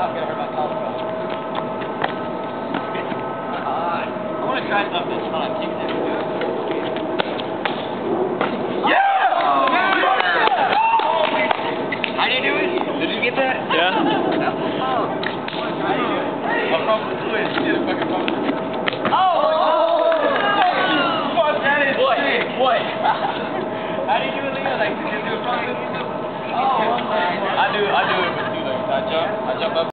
I'm gonna hurt my collarbone. I want to try something that's fun. Kick it. Yeah! How do you do it? Did you get that? Yeah. That was fun. I'll probably do it. You did a fucking problem. What? That is What? What? How do you do it, Leo? Like, did you do a front? I do it with two legs. I jump up.